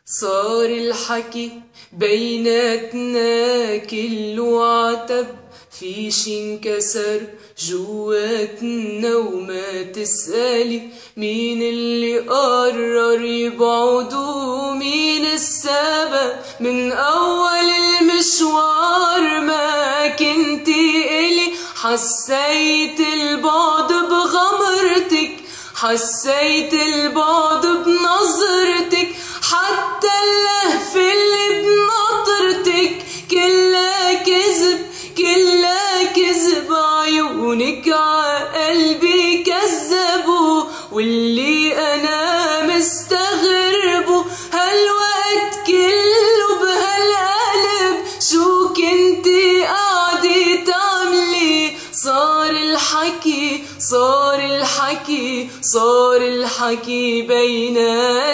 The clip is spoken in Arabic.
صار الحكي بيناتنا كله عتب، في شي انكسر جواتنا وما تسألي مين اللي قرر يبعد ومين السبب من أول المشوار ما كنتي إلي. حسيت البعد بغمرتك، حسيت البعد بنظرتك، حتى اللهفة اللي بنطرتك كلها كذب، كلها كذب. عيونك عقلبي كذبوا واللي أنا مستغربه هالوقت كله بهالقلب شو كنتي قاعدة تعملي. صار الحكي، صار الحكي، صار الحكي بيناتنا